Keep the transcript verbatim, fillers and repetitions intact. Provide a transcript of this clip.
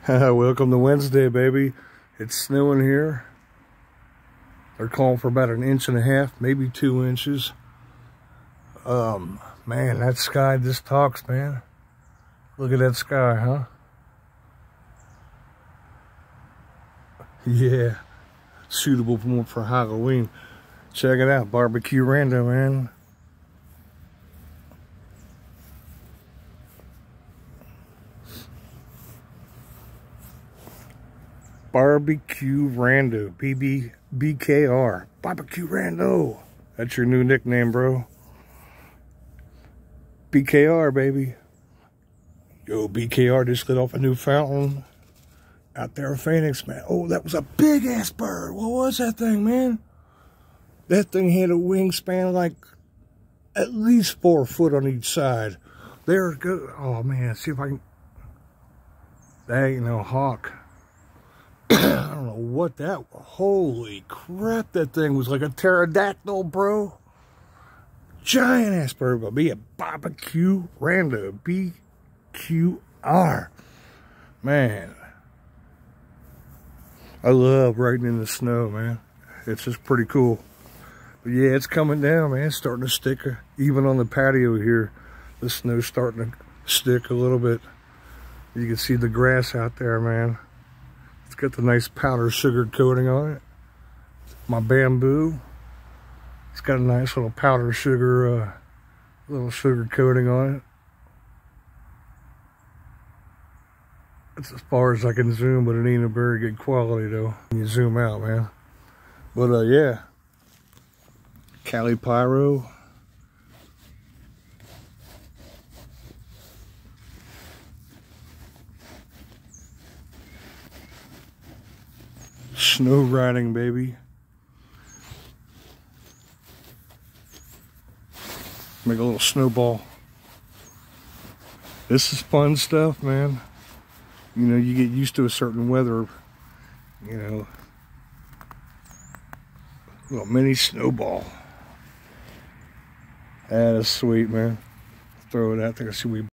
Welcome to Wednesday, baby. It's snowing here. They're calling for about an inch and a half, maybe two inches. Um, man, that sky just talks, man. Look at that sky, huh? Yeah, suitable for, for Halloween. Check it out, barbecue rando, man. Barbecue Rando, B B B K R, Barbecue Rando. That's your new nickname, bro. B K R, baby. Yo, B K R just lit off a new fountain out there in Phoenix, man. Oh, that was a big ass bird. What was that thing, man? That thing had a wingspan like at least four foot on each side. There it goes. Oh man, see if I can. That ain't no hawk. I don't know what that, holy crap, that thing was like a pterodactyl, bro. Giant ass bird, but be a barbecue rando, B Q R. Man, I love riding in the snow, man. It's just pretty cool. But yeah, it's coming down, man. It's starting to stick, even on the patio here. The snow's starting to stick a little bit. You can see the grass out there, man. It's got the nice powder sugar coating on it. My bamboo, it's got a nice little powder sugar, uh, little sugar coating on it. That's as far as I can zoom, but it ain't a very good quality though. When you zoom out, man. But uh, yeah, Cali Pyro. Snow riding, baby. Make a little snowball. This is fun stuff, man. You know, you get used to a certain weather, you know. Little mini snowball. That is sweet, man. Throw it out there, see we